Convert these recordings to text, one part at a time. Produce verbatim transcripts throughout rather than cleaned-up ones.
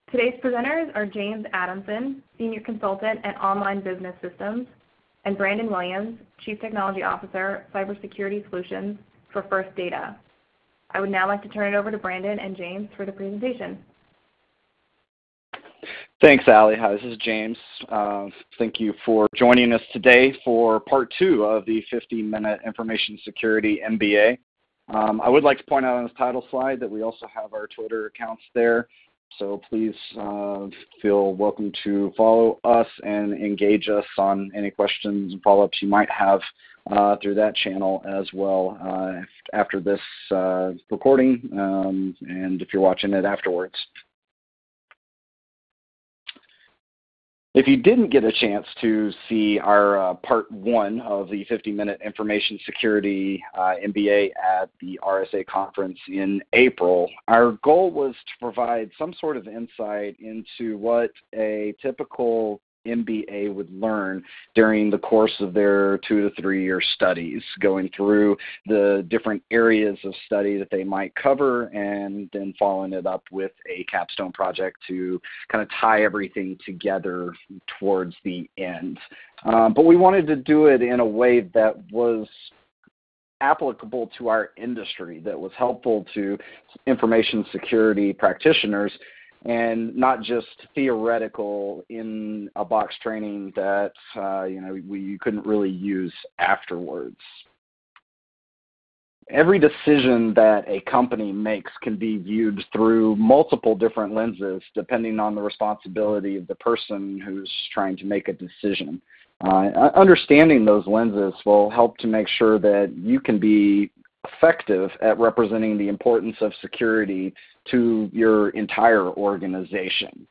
Today's presenters are James Adamson, Senior Consultant at Online Business Systems, and Branden Williams, Chief Technology Officer, Cybersecurity Solutions for First Data. I would now like to turn it over to Branden and James for the presentation. Thanks, Allie. Hi, this is James. Uh, thank you for joining us today for part two of the fifty minute Information Security M B A. Um, I would like to point out on this title slide that we also have our Twitter accounts there. So please uh, feel welcome to follow us and engage us on any questions and follow-ups you might have uh, through that channel as well uh, after this uh, recording um, and if you're watching it afterwards. If you didn't get a chance to see our uh, part one of the fifty minute Information Security uh, M B A at the R S A Conference in April, our goal was to provide some sort of insight into what a typical M B A would learn during the course of their two to three year studies, going through the different areas of study that they might cover and then following it up with a capstone project to kind of tie everything together towards the end. Um, but we wanted to do it in a way that was applicable to our industry, that was helpful to information security practitioners, and not just theoretical in a box training that uh, you know we couldn't really use afterwards. Every decision that a company makes can be viewed through multiple different lenses depending on the responsibility of the person who's trying to make a decision. Uh, understanding those lenses will help to make sure that you can be effective at representing the importance of security to your entire organization.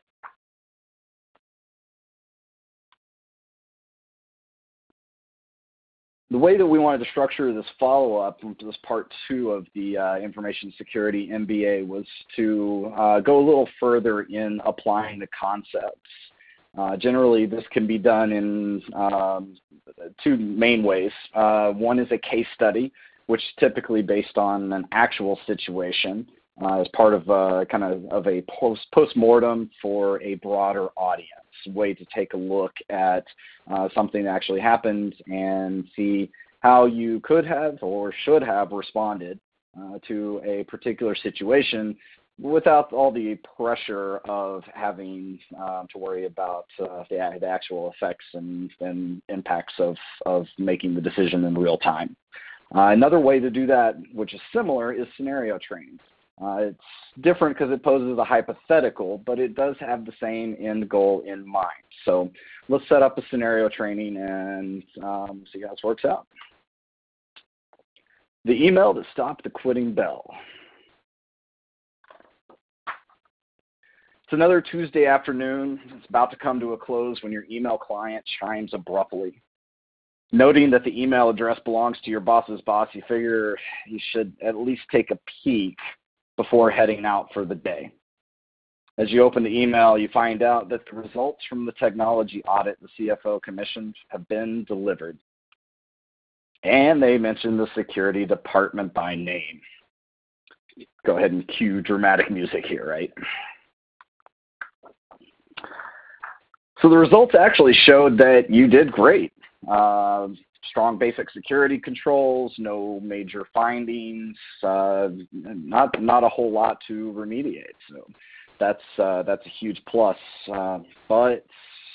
The way that we wanted to structure this follow-up to this part two of the uh, Information Security M B A was to uh, go a little further in applying the concepts. Uh, generally, this can be done in um, two main ways. Uh, one is a case study, which is typically based on an actual situation uh, as part of a, kind of, of a post, post-mortem for a broader audience, a way to take a look at uh, something that actually happened and see how you could have or should have responded uh, to a particular situation without all the pressure of having uh, to worry about uh, the, the actual effects and, and impacts of, of making the decision in real time. Uh, another way to do that, which is similar, is scenario training. Uh, it's different because it poses a hypothetical, but it does have the same end goal in mind. So let's set up a scenario training and um, see how this works out. The email that stopped the quitting bell. It's another Tuesday afternoon. It's about to come to a close when your email client chimes abruptly. Noting that the email address belongs to your boss's boss, you figure you should at least take a peek before heading out for the day. As you open the email, you find out that the results from the technology audit the C F O commissioned have been delivered. And they mention the security department by name. Go ahead and cue dramatic music here, right? So the results actually showed that you did great. Uh, strong basic security controls, no major findings, uh, not not a whole lot to remediate. So that's uh, that's a huge plus. Uh, but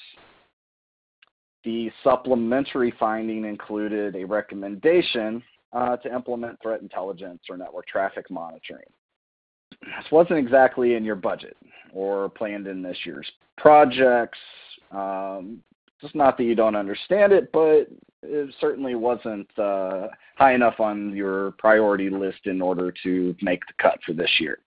the supplementary finding included a recommendation uh, to implement threat intelligence or network traffic monitoring. This wasn't exactly in your budget or planned in this year's projects. Um, It's not that you don't understand it, but it certainly wasn't uh, high enough on your priority list in order to make the cut for this year.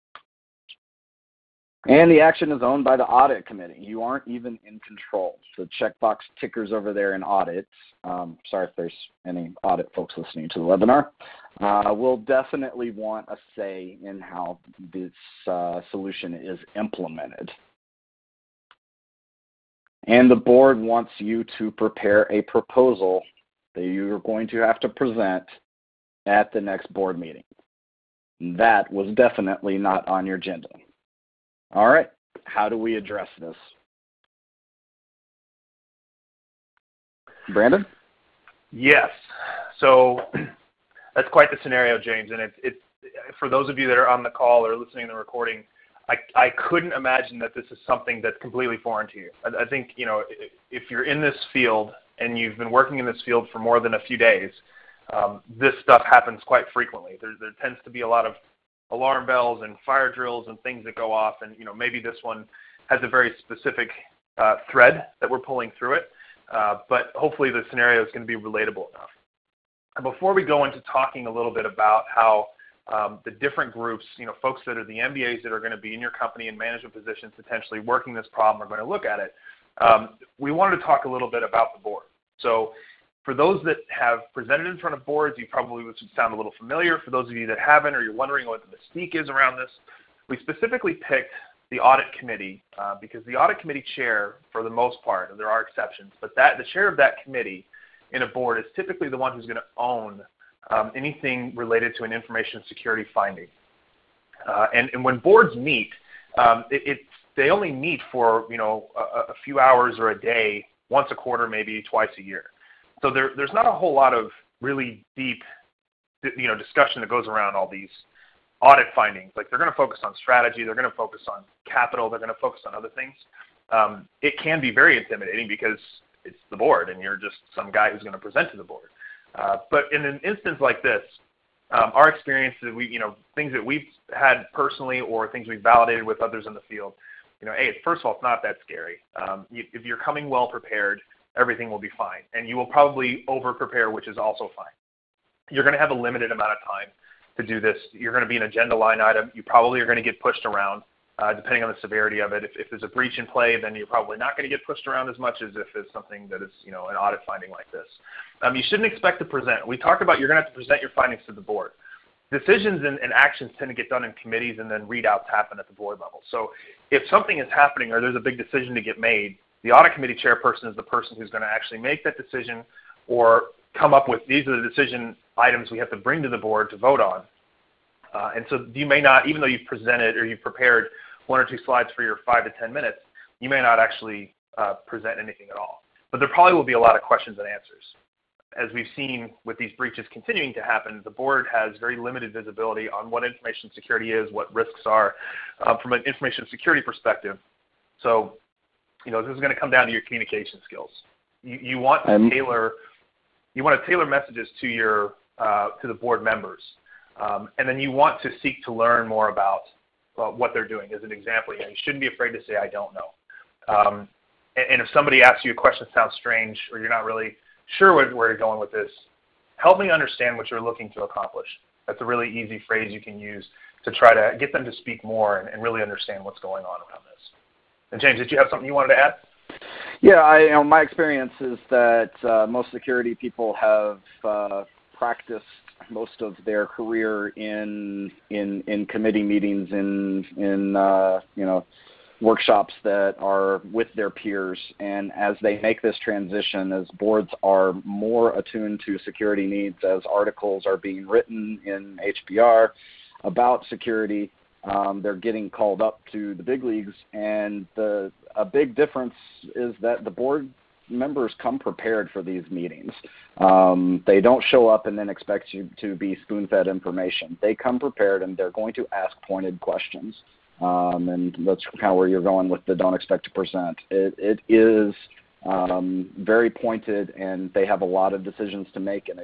And the action is owned by the audit committee. You aren't even in control. The checkbox tickers over there in audit, um, sorry if there's any audit folks listening to the webinar, uh, will definitely want a say in how this uh, solution is implemented. And the board wants you to prepare a proposal that you're going to have to present at the next board meeting. That was definitely not on your agenda. All right, how do we address this? Branden? Yes. So that's quite the scenario, James. And it's, it's for those of you that are on the call or listening to the recording, I, I couldn't imagine that this is something that's completely foreign to you. I, I think, you know, if you're in this field and you've been working in this field for more than a few days, um, this stuff happens quite frequently. There, there tends to be a lot of alarm bells and fire drills and things that go off. And, you know, maybe this one has a very specific uh, thread that we're pulling through it. Uh, but hopefully the scenario is going to be relatable enough. And before we go into talking a little bit about how um, the different groups, you know, folks that are the M B As that are going to be in your company in management positions potentially working this problem are going to look at it, um, we wanted to talk a little bit about the board. So for those that have presented in front of boards, you probably would sound a little familiar. For those of you that haven't or you're wondering what the mystique is around this, we specifically picked the audit committee uh, because the audit committee chair, for the most part, and there are exceptions, but that the chair of that committee in a board is typically the one who's going to own um, anything related to an information security finding. Uh, and, and when boards meet, um, it, it, they only meet for you know a, a few hours or a day, once a quarter, maybe twice a year. So there, there's not a whole lot of really deep you know discussion that goes around all these audit findings. Like they're going to focus on strategy, they're going to focus on capital, they're going to focus on other things. Um, it can be very intimidating because it's the board and you're just some guy who's going to present to the board. Uh, but in an instance like this, um, our experience that we, you know, things that we've had personally or things we've validated with others in the field, you know, hey, first of all, it's not that scary. Um, you, if you're coming well prepared, everything will be fine. And you will probably over-prepare, which is also fine. You're going to have a limited amount of time to do this. You're going to be an agenda line item. You probably are going to get pushed around, uh, depending on the severity of it. If, if there's a breach in play, then you're probably not going to get pushed around as much as if it's something that is, you know, an audit finding like this. Um, you shouldn't expect to present. We talked about you're going to have to present your findings to the board. Decisions and, and actions tend to get done in committees, and then readouts happen at the board level. So if something is happening or there's a big decision to get made, the audit committee chairperson is the person who's going to actually make that decision or come up with these are the decision items we have to bring to the board to vote on. Uh, and so you may not, even though you've presented or you've prepared one or two slides for your five to ten minutes, you may not actually uh, present anything at all. But there probably will be a lot of questions and answers. As we've seen with these breaches continuing to happen, the board has very limited visibility on what information security is, what risks are uh, from an information security perspective. So, you know, this is going to come down to your communication skills. You, you want to tailor, you want to tailor messages to your uh, to the board members. Um, and then you want to seek to learn more about uh, what they're doing. As an example, you know, you shouldn't be afraid to say, I don't know. Um, and, and if somebody asks you a question that sounds strange or you're not really sure where, where you're going with this, help me understand what you're looking to accomplish. That's a really easy phrase you can use to try to get them to speak more and, and really understand what's going on around this. And James, did you have something you wanted to add? Yeah, I, you know, my experience is that uh, most security people have uh, practiced most of their career in in in committee meetings, in in uh, you know workshops that are with their peers, and as they make this transition, as boards are more attuned to security needs, as articles are being written in H B R about security, um, they're getting called up to the big leagues, and the a big difference is that the board members come prepared for these meetings. Um, they don't show up and then expect you to be spoon-fed information. They come prepared, and they're going to ask pointed questions. Um, and that's kind of where you're going with the don't expect to present. It, it is um, very pointed, and they have a lot of decisions to make in a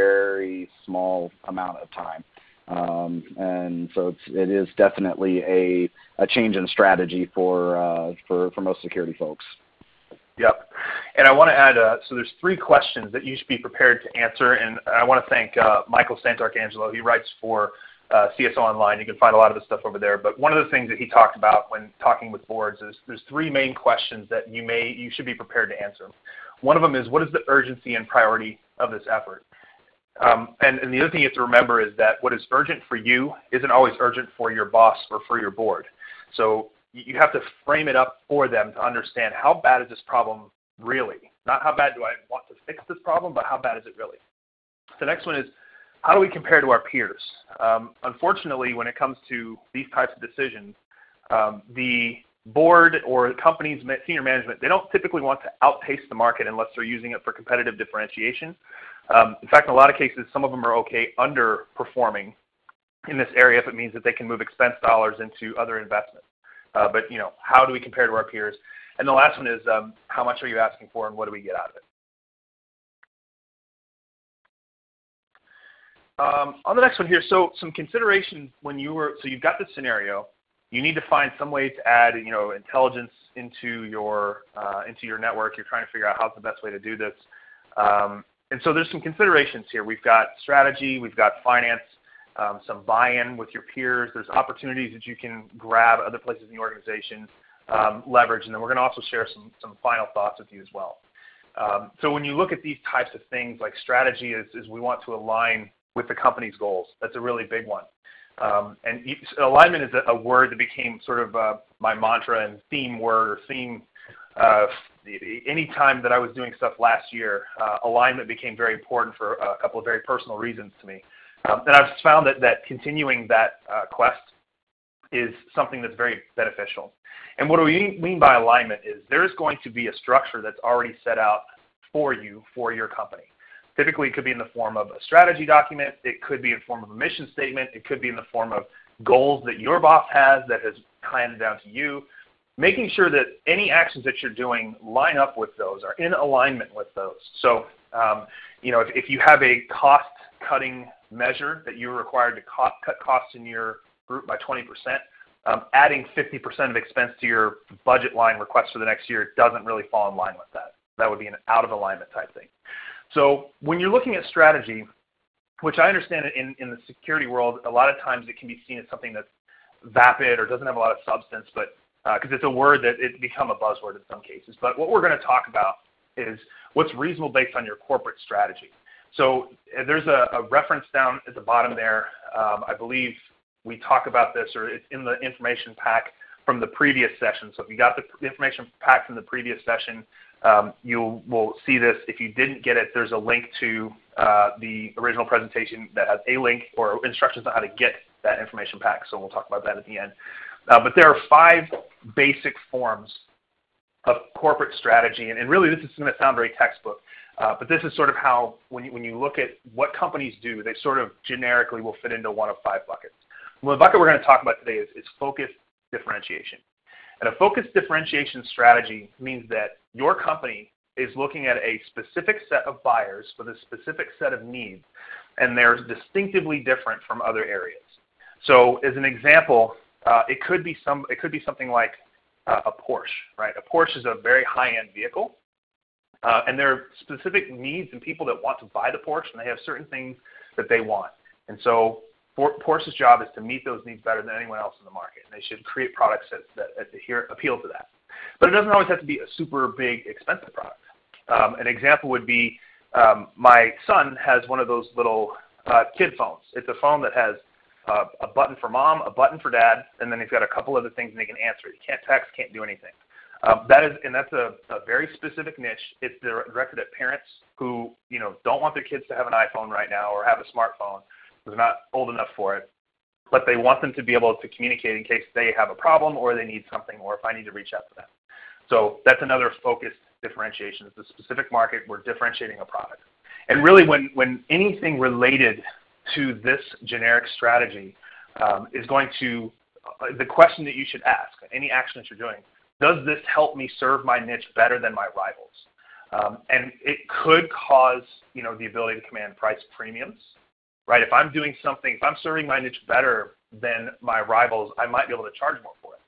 very small amount of time. Um, and so it's, it is definitely a, a change in strategy for, uh, for, for most security folks. Yep. And I want to add, uh, so there's three questions that you should be prepared to answer. And I want to thank uh, Michael Santarcangelo. He writes for uh, C S O Online. You can find a lot of the stuff over there. But one of the things that he talked about when talking with boards is there's three main questions that you may, you should be prepared to answer. One of them is, what is the urgency and priority of this effort? Um, and, and the other thing you have to remember is that what is urgent for you isn't always urgent for your boss or for your board. So you have to frame it up for them to understand how bad is this problem really? Not how bad do I want to fix this problem, but how bad is it really? The next one is, how do we compare to our peers? Um, unfortunately, when it comes to these types of decisions, um, the board or companies, senior management, they don't typically want to outpace the market unless they're using it for competitive differentiation. Um, in fact, in a lot of cases, some of them are okay underperforming in this area if it means that they can move expense dollars into other investments. Uh, but, you know, how do we compare to our peers? And the last one is um, how much are you asking for and what do we get out of it? Um, on the next one here, so some considerations when you were, so you've got this scenario, you need to find some way to add, you know, intelligence into your, uh, into your network. You're trying to figure out how's the best way to do this. Um, and so there's some considerations here. We've got strategy, we've got finance, um, some buy-in with your peers. There's opportunities that you can grab other places in the organization, um, leverage, and then we're going to also share some, some final thoughts with you as well. Um, so when you look at these types of things, like strategy is, is we want to align with the company's goals. That's a really big one. Um, and alignment is a, a word that became sort of uh, my mantra and theme word or theme. Uh, any time that I was doing stuff last year, uh, alignment became very important for a couple of very personal reasons to me. Um, and I've found that, that continuing that uh, quest is something that's very beneficial. And what we mean by alignment is there's going to be a structure that's already set out for you, for your company. Typically, it could be in the form of a strategy document. It could be in the form of a mission statement. It could be in the form of goals that your boss has that has handed down to you. Making sure that any actions that you're doing line up with those, are in alignment with those. So, um, you know, if, if you have a cost-cutting measure that you're required to co cut costs in your group by twenty percent, um, adding fifty percent of expense to your budget line request for the next year doesn't really fall in line with that. That would be an out-of-alignment type thing. So when you're looking at strategy, which I understand in, in the security world, a lot of times it can be seen as something that's vapid or doesn't have a lot of substance, but because uh, it's a word that it's become a buzzword in some cases. But what we're going to talk about is what's reasonable based on your corporate strategy. So uh, there's a, a reference down at the bottom there. Um, I believe we talk about this, or it's in the information pack from the previous session. So if you got the information pack from the previous session, Um, you will see this. If you didn't get it, there's a link to uh, the original presentation that has a link or instructions on how to get that information pack. So we'll talk about that at the end. Uh, but there are five basic forms of corporate strategy. And, and really, this is going to sound very textbook. Uh, but this is sort of how, when you, when you look at what companies do, they sort of generically will fit into one of five buckets. Well, the bucket we're going to talk about today is, is focused differentiation. And a focused differentiation strategy means that your company is looking at a specific set of buyers with a specific set of needs, and they're distinctively different from other areas. So, as an example, uh, it could be some, it could be something like uh, a Porsche, right? A Porsche is a very high-end vehicle, uh, and there are specific needs and people that want to buy the Porsche, and they have certain things that they want. And so, Porsche's job is to meet those needs better than anyone else in the market, and they should create products that, that adhere, appeal to that. But it doesn't always have to be a super big, expensive product. Um, an example would be um, my son has one of those little uh, kid phones. It's a phone that has uh, a button for mom, a button for dad, and then he's got a couple other things and they can answer. He can't text, can't do anything. Um, that is, and that's a, a very specific niche. It's directed at parents who, you know, don't want their kids to have an iPhone right now or have a smartphone. They're not old enough for it, but they want them to be able to communicate in case they have a problem or they need something, or if I need to reach out to them. So that's another focused differentiation. It's a specific market. We're differentiating a product. And really, when, when anything related to this generic strategy um, is going to, uh, the question that you should ask, any action that you're doing, does this help me serve my niche better than my rivals? Um, and it could cause, you know, the ability to command price premiums. Right? If I'm doing something, if I'm serving my niche better than my rivals, I might be able to charge more for it.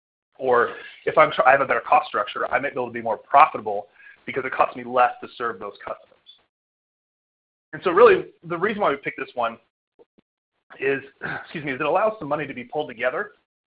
Or if I'm, I have a better cost structure, I might be able to be more profitable because it costs me less to serve those customers. And so really, the reason why we picked this one is, excuse me, is it allows some money to be pulled together,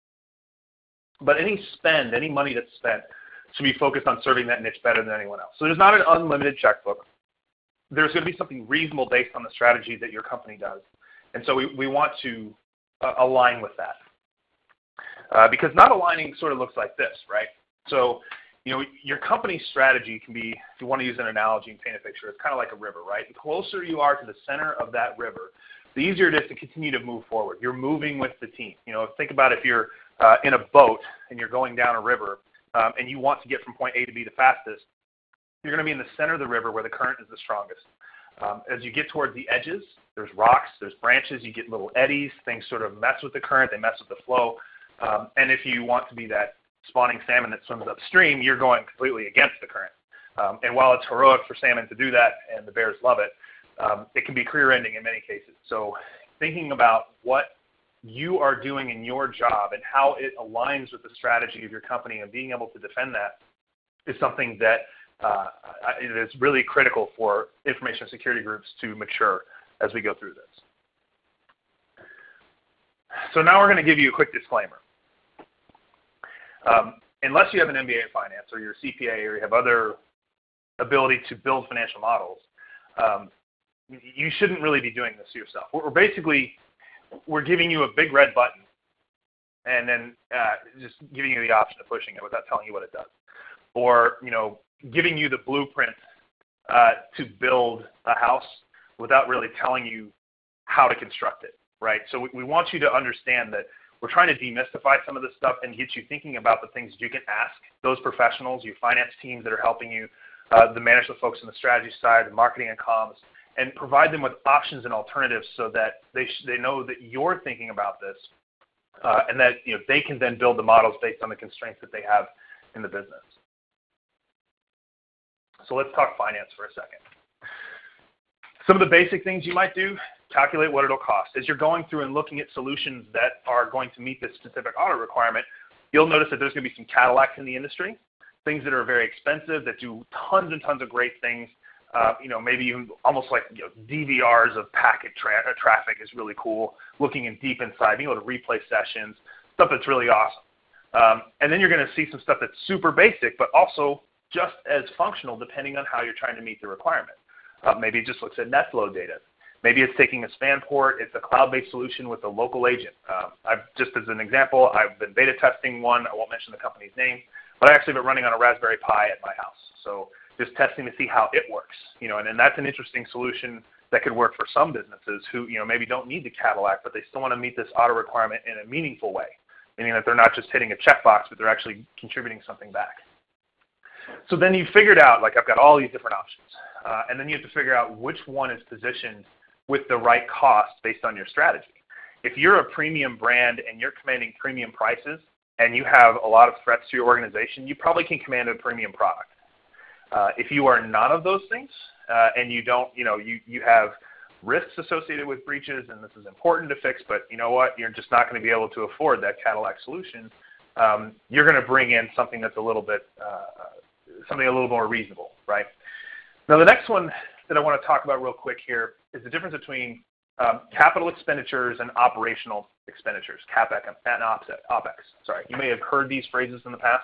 but any spend, any money that's spent should be focused on serving that niche better than anyone else. So there's not an unlimited checkbook. There's going to be something reasonable based on the strategy that your company does. And so we, we want to uh, align with that. Uh, because not aligning sort of looks like this, right? So, you know, your company's strategy can be, if you want to use an analogy and paint a picture, it's kind of like a river, right? The closer you are to the center of that river, the easier it is to continue to move forward. You're moving with the team. You know, think about if you're uh, in a boat and you're going down a river um, and you want to get from point A to B the fastest, you're going to be in the center of the river where the current is the strongest. Um, as you get towards the edges, there's rocks, there's branches, you get little eddies, things sort of mess with the current, they mess with the flow. Um, and if you want to be that spawning salmon that swims upstream, you're going completely against the current. Um, and while it's heroic for salmon to do that, and the bears love it, um, it can be career-ending in many cases. So thinking about what you are doing in your job and how it aligns with the strategy of your company and being able to defend that is something that uh, it is really critical for information security groups to mature as we go through this. So now we're going to give you a quick disclaimer. Um, unless you have an M B A in finance or you're a C P A or you have other ability to build financial models, um, you shouldn't really be doing this yourself. We're basically, we're giving you a big red button and then uh, just giving you the option of pushing it without telling you what it does. Or, you know, giving you the blueprint uh, to build a house without really telling you how to construct it, right? So we, we want you to understand that we're trying to demystify some of this stuff and get you thinking about the things you can ask those professionals, your finance teams that are helping you, uh, the management folks on the strategy side, the marketing and comms, and provide them with options and alternatives so that they, sh they know that you're thinking about this uh, and that you know, they can then build the models based on the constraints that they have in the business. So let's talk finance for a second. Some of the basic things you might do, calculate what it'll cost. As you're going through and looking at solutions that are going to meet this specific audit requirement, you'll notice that there's going to be some Cadillacs in the industry, things that are very expensive, that do tons and tons of great things. Uh, you know, maybe even almost like you know, D V Rs of packet tra traffic is really cool, looking in deep inside, being able to replay sessions, stuff that's really awesome. Um, and then you're going to see some stuff that's super basic, but also just as functional depending on how you're trying to meet the requirement. Uh, maybe it just looks at net flow data. Maybe it's taking a span port. It's a cloud-based solution with a local agent. Uh, I've, just as an example, I've been beta testing one. I won't mention the company's name, but I actually have it running on a Raspberry Pi at my house. So just testing to see how it works. You know, and, and that's an interesting solution that could work for some businesses who you know maybe don't need the Cadillac, but they still want to meet this auto requirement in a meaningful way, meaning that they're not just hitting a checkbox, but they're actually contributing something back. So then you figured out, like I've got all these different options, uh, and then you have to figure out which one is positioned with the right cost based on your strategy. If you're a premium brand and you're commanding premium prices and you have a lot of threats to your organization, you probably can command a premium product. Uh, if you are none of those things uh, and you don't, you know, you, you have risks associated with breaches and this is important to fix, but you know what, you're just not going to be able to afford that Cadillac solution, um, you're going to bring in something that's a little bit, uh, something a little more reasonable, right? Now the next one that I want to talk about real quick here is the difference between um, capital expenditures and operational expenditures, CapEx and OpEx. Sorry, you may have heard these phrases in the past.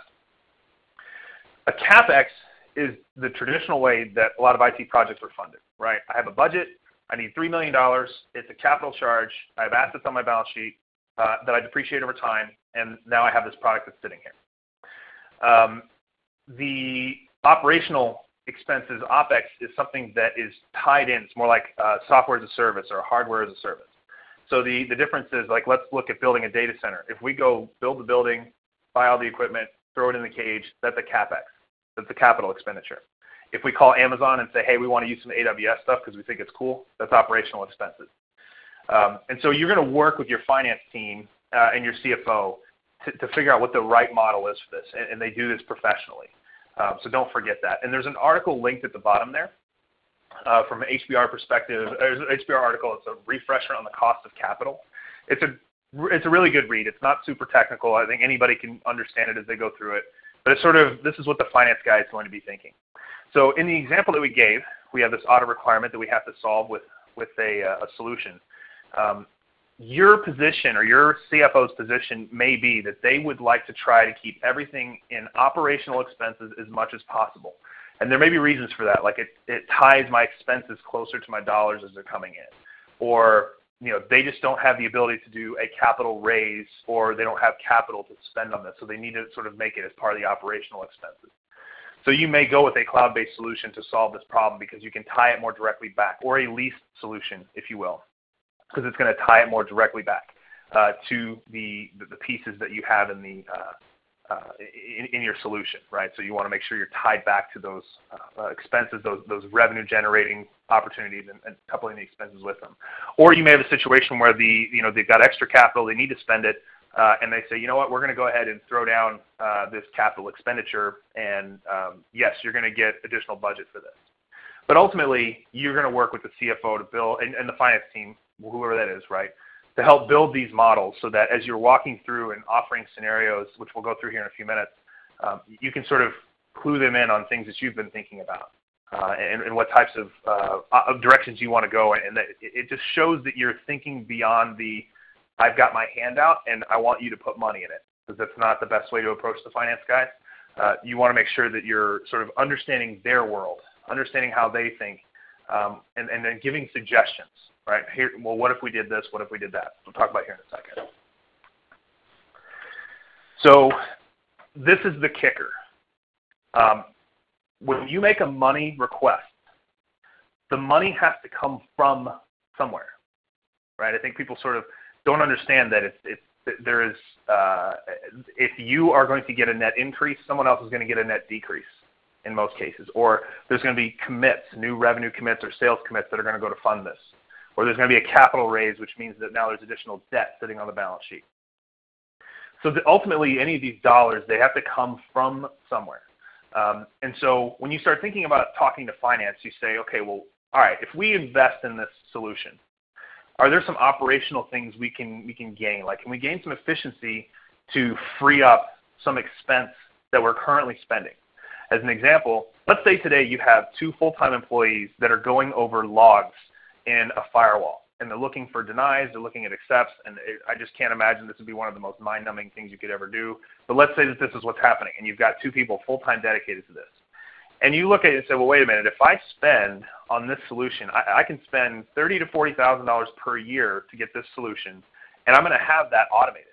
A CapEx is the traditional way that a lot of I T projects are funded, right? I have a budget, I need three million dollars, it's a capital charge, I have assets on my balance sheet uh, that I depreciate over time, and now I have this product that's sitting here. Um, the operational expenses, OpEx, is something that is tied in. It's more like uh, software as a service or hardware as a service. So the, the difference is, like, let's look at building a data center. If we go build the building, buy all the equipment, throw it in the cage, that's a CapEx. That's a capital expenditure. If we call Amazon and say, hey, we want to use some A W S stuff because we think it's cool, that's operational expenses. Um, and so you're going to work with your finance team uh, and your C F O to, to figure out what the right model is for this, and, and they do this professionally. Um, so don't forget that. And there's an article linked at the bottom there uh, from an H B R perspective. There's an H B R article. It's a refresher on the cost of capital. It's a, it's a really good read. It's not super technical. I think anybody can understand it as they go through it. But it's sort of, this is what the finance guy is going to be thinking. So in the example that we gave, we have this audit requirement that we have to solve with, with a, uh, a solution. Um, your position or your C F O's position may be that they would like to try to keep everything in operational expenses as much as possible. And there may be reasons for that, like it, it ties my expenses closer to my dollars as they're coming in. Or you know, they just don't have the ability to do a capital raise, or they don't have capital to spend on this, so they need to sort of make it as part of the operational expenses. So you may go with a cloud-based solution to solve this problem because you can tie it more directly back, or a leased solution, if you will, because it's going to tie it more directly back uh, to the, the, the pieces that you have in the, uh, uh, in, in your solution, right? So you want to make sure you're tied back to those uh, expenses, those those revenue-generating opportunities, and, and coupling the expenses with them. Or you may have a situation where the you know they've got extra capital, they need to spend it, uh, and they say, you know what, we're going to go ahead and throw down uh, this capital expenditure, and um, yes, you're going to get additional budget for this. But ultimately, you're going to work with the C F O to build, and, and the finance team, whoever that is, right, to help build these models so that as you're walking through and offering scenarios, which we'll go through here in a few minutes, um, you can sort of clue them in on things that you've been thinking about uh, and, and what types of, uh, of directions you want to go. And that it just shows that you're thinking beyond the, I've got my hand out and I want you to put money in it, because that's not the best way to approach the finance guys. Uh, you want to make sure that you're sort of understanding their world, understanding how they think, um, and, and then giving suggestions, right? Here, well, what if we did this? What if we did that? We'll talk about here in a second. So this is the kicker. Um, when you make a money request, the money has to come from somewhere, right? I think people sort of don't understand that it's, it's, there is, uh, if you are going to get a net increase, someone else is going to get a net decrease in most cases. Or there's going to be commits, new revenue commits or sales commits that are going to go to fund this. Or there's going to be a capital raise, which means that now there's additional debt sitting on the balance sheet. So that ultimately, any of these dollars, they have to come from somewhere. Um, and so when you start thinking about talking to finance, you say, okay, well, all right, if we invest in this solution, are there some operational things we can we can gain? Like, can we gain some efficiency to free up some expense that we're currently spending? As an example, let's say today you have two full-time employees that are going over logs in a firewall, and they're looking for denies, they're looking at accepts, and it, I just can't imagine this would be one of the most mind-numbing things you could ever do. But let's say that this is what's happening, and you've got two people full-time dedicated to this. And you look at it and say, well, wait a minute, if I spend on this solution, I, I can spend thirty thousand to forty thousand dollars per year to get this solution, and I'm going to have that automated.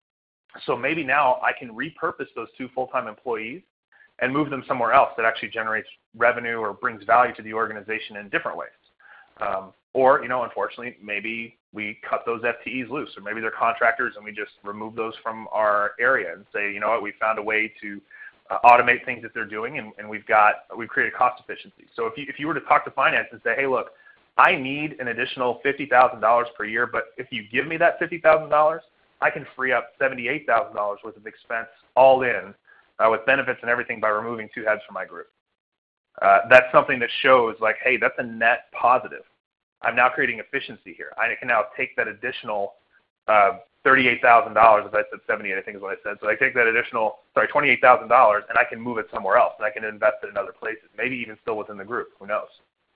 So maybe now I can repurpose those two full-time employees and move them somewhere else that actually generates revenue or brings value to the organization in different ways. Um, or, you know, unfortunately, maybe we cut those F T Es loose, or maybe they're contractors and we just remove those from our area and say, you know what, we found a way to uh, automate things that they're doing, and, and we've got, we've created cost efficiency. So if you, if you were to talk to finance and say, hey, look, I need an additional fifty thousand dollars per year, but if you give me that fifty thousand dollars, I can free up seventy-eight thousand dollars worth of expense all in uh, with benefits and everything by removing two heads from my group. Uh, that's something that shows like, hey, that's a net positive. I'm now creating efficiency here. I can now take that additional uh, thirty-eight thousand dollars, if I said seventy-eight, I think is what I said. So I take that additional, sorry, twenty-eight thousand dollars, and I can move it somewhere else, and I can invest it in other places, maybe even still within the group. Who knows?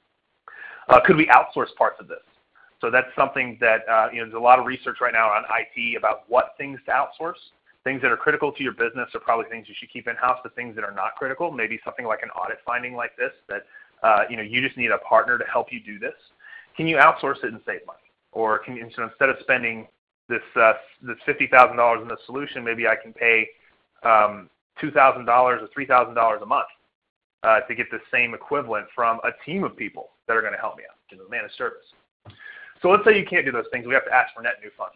Uh, could we outsource parts of this? So that's something that, uh, you know, there's a lot of research right now on I T about what things to outsource. Things that are critical to your business are probably things you should keep in-house, but things that are not critical, maybe something like an audit finding like this, that uh, you know, you just need a partner to help you do this. Can you outsource it and save money? Or can you, so instead of spending this uh, this fifty thousand dollars in the solution, maybe I can pay um, two thousand dollars or three thousand dollars a month uh, to get the same equivalent from a team of people that are going to help me out, you know, managed service. So let's say you can't do those things. We have to ask for net new funds.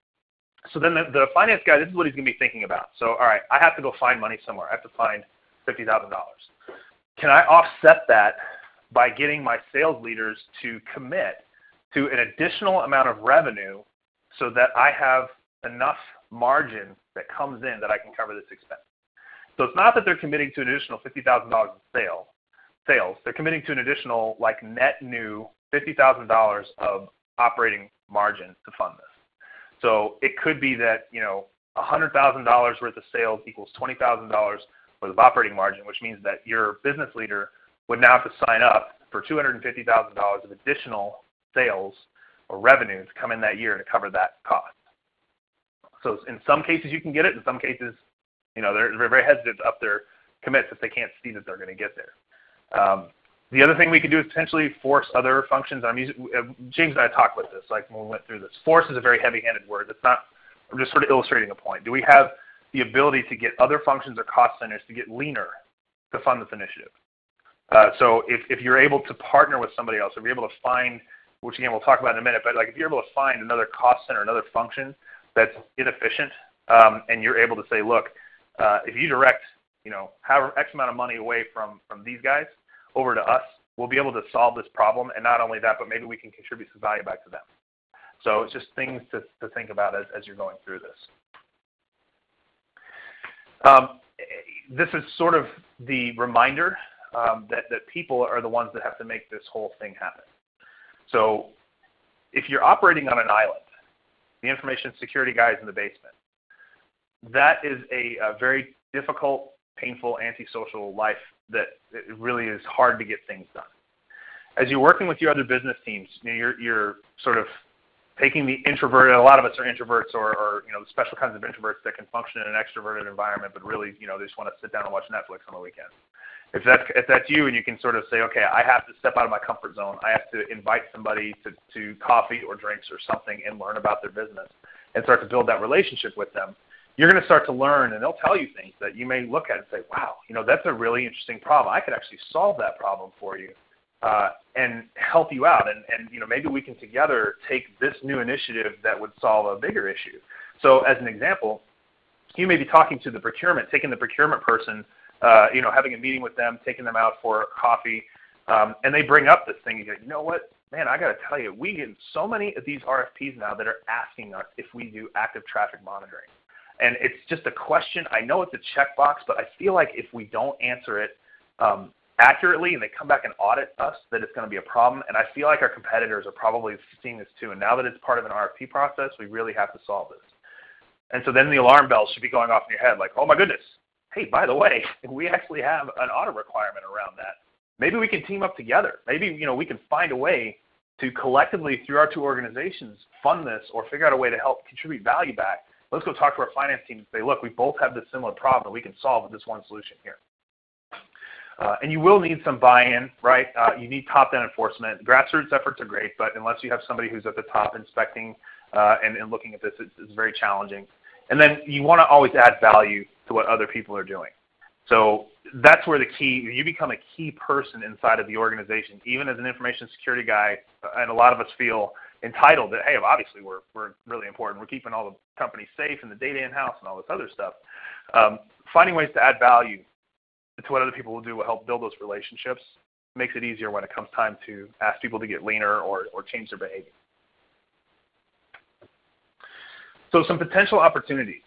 So then the, the finance guy, this is what he's going to be thinking about. So, all right, I have to go find money somewhere. I have to find fifty thousand dollars. Can I offset that by getting my sales leaders to commit to an additional amount of revenue so that I have enough margin that comes in that I can cover this expense? So it's not that they're committing to an additional fifty thousand dollars in sale, sales. They're committing to an additional, like, net new fifty thousand dollars of operating margin to fund this. So it could be that, you know, one hundred thousand dollars worth of sales equals twenty thousand dollars worth of operating margin, which means that your business leader would now have to sign up for two hundred fifty thousand dollars of additional sales or revenue to come in that year to cover that cost. So in some cases you can get it. In some cases, you know, they're, they're very hesitant to up their commits if they can't see that they're going to get there. Um, the other thing we could do is potentially force other functions. I'm using, uh, James and I talked about this, like when we went through this. Force is a very heavy-handed word. It's not. I'm just sort of illustrating a point. Do we have the ability to get other functions or cost centers to get leaner to fund this initiative? Uh, so if, if you're able to partner with somebody else, if you're able to find, which again we'll talk about in a minute, but like if you're able to find another cost center, another function that's inefficient, um, and you're able to say, look, uh, if you direct, you know, however X amount of money away from, from these guys over to us, we'll be able to solve this problem. And not only that, but maybe we can contribute some value back to them. So it's just things to, to think about as, as you're going through this. Um, this is sort of the reminder um, that, that people are the ones that have to make this whole thing happen. So if you're operating on an island, the information security guy is in the basement. That is a, a very difficult, painful, antisocial life that it really is hard to get things done. As you're working with your other business teams, you know, you're, you're sort of taking the introvert, a lot of us are introverts or, or, you know, the special kinds of introverts that can function in an extroverted environment, but really, you know, they just want to sit down and watch Netflix on the weekend. If that's, if that's you and you can sort of say, okay, I have to step out of my comfort zone. I have to invite somebody to, to coffee or drinks or something and learn about their business and start to build that relationship with them, you're going to start to learn, and they'll tell you things that you may look at and say, wow, you know, that's a really interesting problem. I could actually solve that problem for you. Uh, and help you out, and, and you know, maybe we can together take this new initiative that would solve a bigger issue. So as an example, you may be talking to the procurement, taking the procurement person, uh, you know, having a meeting with them, taking them out for coffee, um, and they bring up this thing. You go, you know what, man, I got to tell you, we get so many of these R F Ps now that are asking us if we do active traffic monitoring. And it's just a question. I know it's a checkbox, but I feel like if we don't answer it, um, accurately and they come back and audit us, that it's going to be a problem. And I feel like our competitors are probably seeing this too. And now that it's part of an R F P process, we really have to solve this. And so then the alarm bells should be going off in your head like, oh my goodness, hey, by the way, we actually have an audit requirement around that. Maybe we can team up together. Maybe, you know, we can find a way to collectively through our two organizations fund this or figure out a way to help contribute value back. Let's go talk to our finance team and say, look, we both have this similar problem and we can solve with this one solution here. Uh, and you will need some buy-in, right? Uh, you need top-down enforcement. Grassroots efforts are great, but unless you have somebody who's at the top inspecting uh, and, and looking at this, it's, it's very challenging. And then you want to always add value to what other people are doing. So that's where the key, you become a key person inside of the organization, even as an information security guy, and a lot of us feel entitled that, hey, obviously we're, we're really important. We're keeping all the companies safe and the data in-house and all this other stuff. Um, finding ways to add value to what other people will do will help build those relationships. Makes it easier when it comes time to ask people to get leaner or, or change their behavior. So some potential opportunities.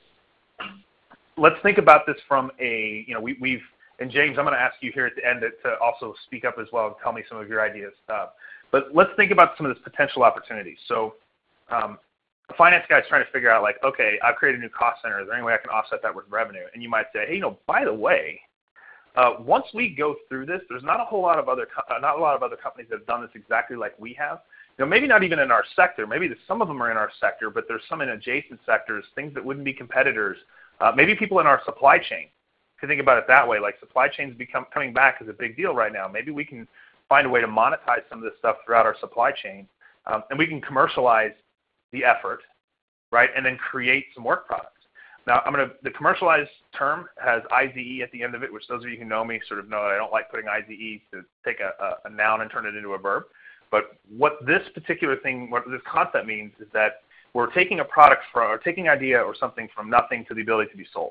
Let's think about this from a, you know, we, we've, and James, I'm going to ask you here at the end to, to also speak up as well and tell me some of your ideas. Uh, but let's think about some of this potential opportunities. So um, a finance guy is trying to figure out like, okay, I've created a new cost center. Is there any way I can offset that with revenue? And you might say, hey, you know, by the way, Uh, once we go through this, there's not a whole lot of other uh, not a lot of other companies that have done this exactly like we have. You know, maybe not even in our sector. Maybe some of them are in our sector, but there's some in adjacent sectors, things that wouldn't be competitors. Uh, maybe people in our supply chain. If you think about it that way, like supply chains become coming back is a big deal right now. Maybe we can find a way to monetize some of this stuff throughout our supply chain, um, and we can commercialize the effort, right, and then create some work products. Now, I'm going to, the commercialized term has I Z E at the end of it, which those of you who know me sort of know that I don't like putting I Z E to take a, a, a noun and turn it into a verb. But what this particular thing, what this concept means is that we're taking a product from, or taking idea or something from nothing to the ability to be sold.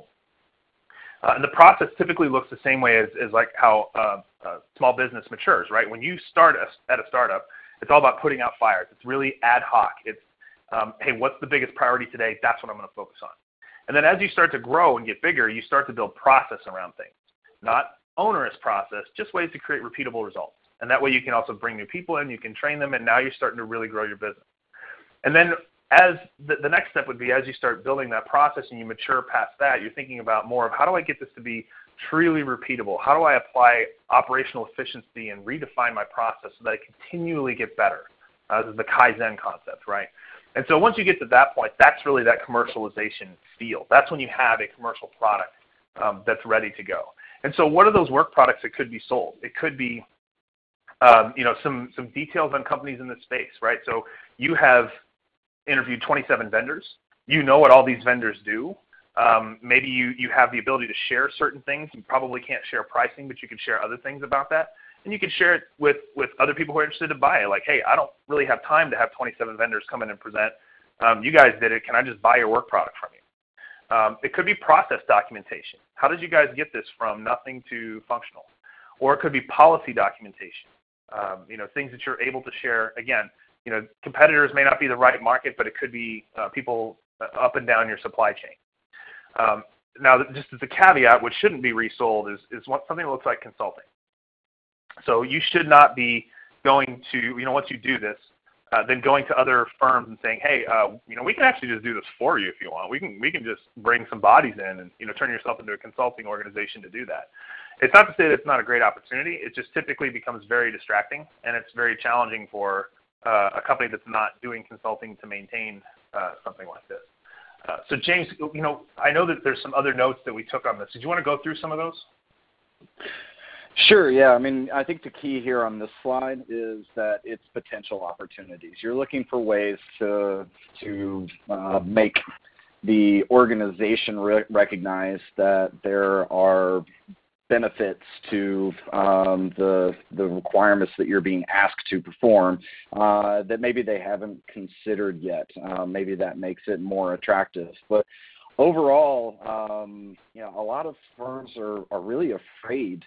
Uh, and the process typically looks the same way as, as like how uh, uh, small business matures, right? When you start a, at a startup, it's all about putting out fires. It's really ad hoc. It's, um, hey, what's the biggest priority today? That's what I'm going to focus on. And then as you start to grow and get bigger, you start to build process around things. Not onerous process, just ways to create repeatable results. And that way you can also bring new people in, you can train them, and now you're starting to really grow your business. And then as the, the next step would be as you start building that process and you mature past that, you're thinking about more of how do I get this to be truly repeatable? How do I apply operational efficiency and redefine my process so that I continually get better? Uh, this is the Kaizen concept, right? And so once you get to that point, that's really that commercialization field. That's when you have a commercial product um, that's ready to go. And so what are those work products that could be sold? It could be um, you know, some, some details on companies in this space, right? So you have interviewed twenty-seven vendors. You know what all these vendors do. Um, maybe you, you have the ability to share certain things. You probably can't share pricing, but you can share other things about that. And you can share it with, with other people who are interested to buy it. Like, hey, I don't really have time to have twenty-seven vendors come in and present. Um, you guys did it. Can I just buy your work product from you? Um, it could be process documentation. How did you guys get this from nothing to functional? Or it could be policy documentation. Um, you know, things that you're able to share. Again, you know, competitors may not be the right market, but it could be uh, people up and down your supply chain. Um, now, just as a caveat, what shouldn't be resold is, is what, something that looks like consulting. So you should not be going to, you know, once you do this, uh, then going to other firms and saying, hey, uh, you know, we can actually just do this for you if you want. We can, we can just bring some bodies in and, you know, turn yourself into a consulting organization to do that. It's not to say that it's not a great opportunity. It just typically becomes very distracting, and it's very challenging for uh, a company that's not doing consulting to maintain uh, something like this. Uh, so James, you know, I know that there's some other notes that we took on this. Did you want to go through some of those? Sure, yeah. I mean, I think the key here on this slide is that it's potential opportunities. You're looking for ways to, to uh, make the organization re- recognize that there are benefits to um, the the requirements that you're being asked to perform uh, that maybe they haven't considered yet. Uh, maybe that makes it more attractive. But overall, um, you know, a lot of firms are, are really afraid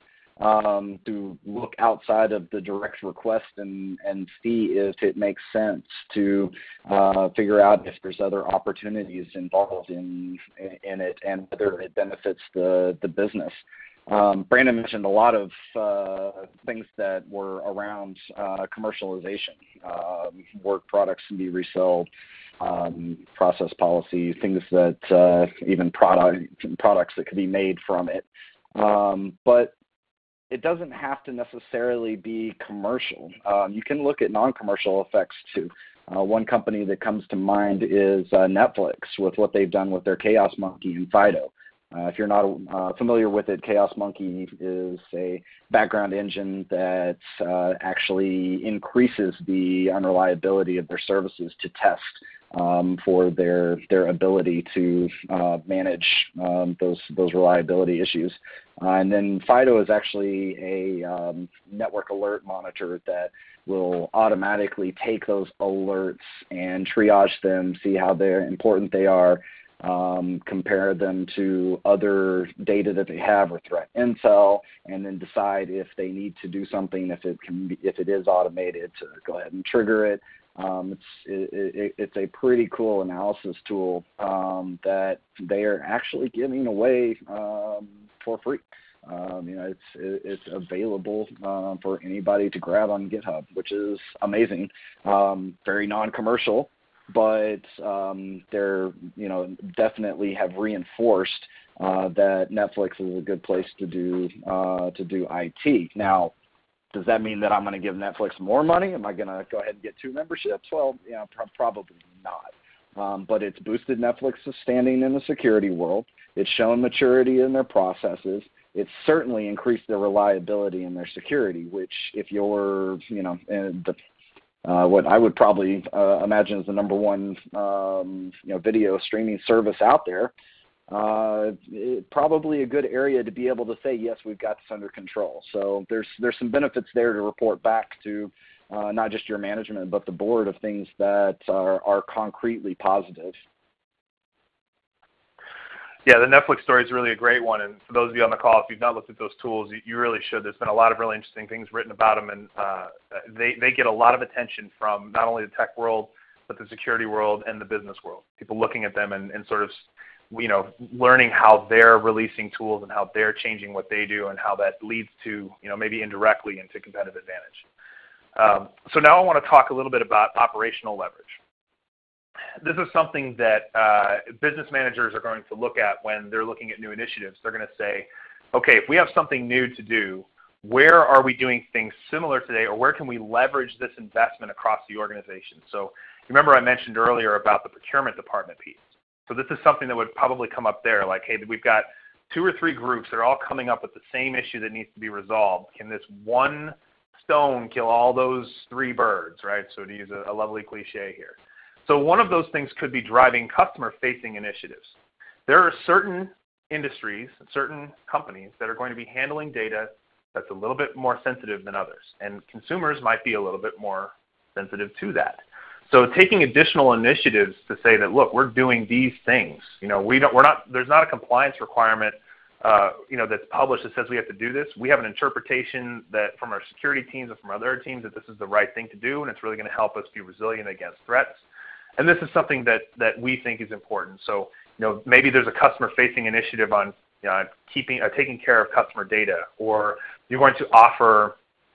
um, to look outside of the direct request and, and see if it makes sense to uh, figure out if there's other opportunities involved in in it and whether it benefits the, the business. Um, Branden mentioned a lot of uh, things that were around uh, commercialization. Um, work products can be resold, um, process policy, things that uh, even product, products that could be made from it. Um, but it doesn't have to necessarily be commercial. Um, you can look at non-commercial effects too. Uh, one company that comes to mind is uh, Netflix with what they've done with their Chaos Monkey and Fido. Uh, if you're not uh, familiar with it, Chaos Monkey is a background engine that uh, actually increases the unreliability of their services to test um, for their their ability to uh, manage um, those those reliability issues. Uh, and then Fido is actually a um, network alert monitor that will automatically take those alerts and triage them, see how they're important they are, Um, compare them to other data that they have or threat intel, and then decide if they need to do something, if it can be, if it is automated, to go ahead and trigger it. Um, it's it, it, it's a pretty cool analysis tool um, that they are actually giving away um, for free. Um, you know, it's it, it's available um, for anybody to grab on GitHub, which is amazing. Um, very non-commercial. But um, they're, you know, definitely have reinforced uh, that Netflix is a good place to do uh, to do I T. Now, does that mean that I'm going to give Netflix more money? Am I going to go ahead and get two memberships? Well, yeah, pro- probably not. Um, but it's boosted Netflix's standing in the security world. It's shown maturity in their processes. It's certainly increased their reliability in their security, which if you're, you know, in the Uh, what I would probably uh, imagine is the number one um, you know, video streaming service out there, uh, it, probably a good area to be able to say, yes, we've got this under control. So there's there's some benefits there to report back to uh, not just your management, but the board of things that are, are concretely positive. Yeah, the Netflix story is really a great one, and for those of you on the call, if you've not looked at those tools, you, you really should. There's been a lot of really interesting things written about them, and uh, they, they get a lot of attention from not only the tech world, but the security world and the business world. People looking at them and, and sort of, you know, learning how they're releasing tools and how they're changing what they do and how that leads to, you know, maybe indirectly into competitive advantage. Um, so now I want to talk a little bit about operational leverage. This is something that uh, business managers are going to look at when they're looking at new initiatives. They're going to say, okay, if we have something new to do, where are we doing things similar today, or where can we leverage this investment across the organization? So remember I mentioned earlier about the procurement department piece. So this is something that would probably come up there, like, hey, we've got two or three groups that are all coming up with the same issue that needs to be resolved. Can this one stone kill all those three birds, right? So to use a, a lovely cliche here. So one of those things could be driving customer-facing initiatives. There are certain industries, certain companies that are going to be handling data that's a little bit more sensitive than others, and consumers might be a little bit more sensitive to that. So taking additional initiatives to say that, look, we're doing these things. You know, we don't, we're not, there's not a compliance requirement, uh, you know, that's published that says we have to do this. We have an interpretation that from our security teams and from other teams that this is the right thing to do, and it's really going to help us be resilient against threats. And this is something that, that we think is important. So, you know, maybe there's a customer-facing initiative on you know, keeping, uh, taking care of customer data, or you're going to offer,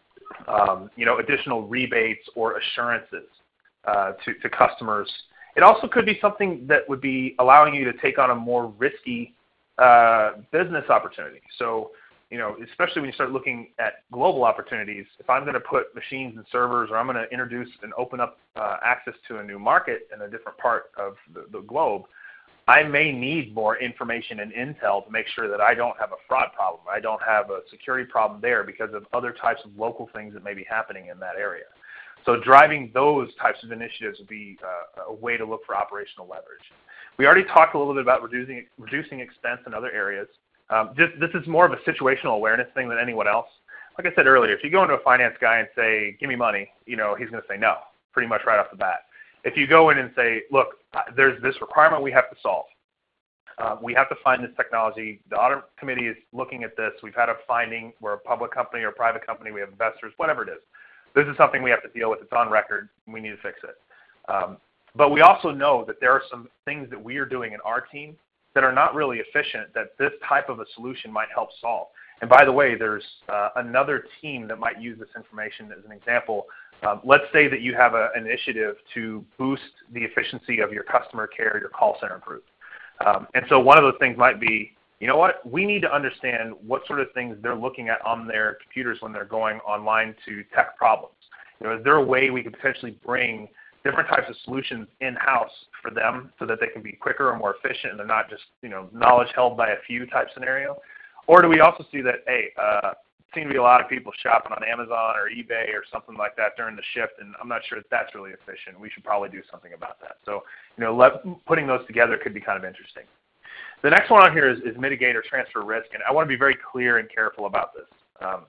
um, you know, additional rebates or assurances uh, to, to customers. It also could be something that would be allowing you to take on a more risky uh, business opportunity. So, you know, especially when you start looking at global opportunities, if I'm going to put machines and servers, or I'm going to introduce and open up uh, access to a new market in a different part of the, the globe, I may need more information and intel to make sure that I don't have a fraud problem. I don't have a security problem there because of other types of local things that may be happening in that area. So driving those types of initiatives would be uh, a way to look for operational leverage. We already talked a little bit about reducing, reducing expense in other areas. Um, just, this is more of a situational awareness thing than anyone else. Like I said earlier, if you go into a finance guy and say, give me money, you know, he's going to say no, pretty much right off the bat. If you go in and say, look, there's this requirement we have to solve. Uh, we have to find this technology. The audit committee is looking at this. We've had a finding. We're a public company or a private company. We have investors, whatever it is. This is something we have to deal with. It's on record. We need to fix it. Um, but we also know that there are some things that we are doing in our team that are not really efficient that this type of a solution might help solve. And by the way, there's uh, another team that might use this information as an example. Um, let's say that you have a, an initiative to boost the efficiency of your customer care, your call center group. Um, and so one of those things might be, you know what, we need to understand what sort of things they're looking at on their computers when they're going online to tech problems. You know, is there a way we could potentially bring different types of solutions in-house for them so that they can be quicker or more efficient and they're not just, you know, knowledge held by a few type scenario? Or do we also see that, hey, uh, seem to be a lot of people shopping on Amazon or eBay or something like that during the shift, and I'm not sure that that's really efficient. We should probably do something about that. So, you know, let, putting those together could be kind of interesting. The next one on here is, is mitigate or transfer risk, and I want to be very clear and careful about this. Um,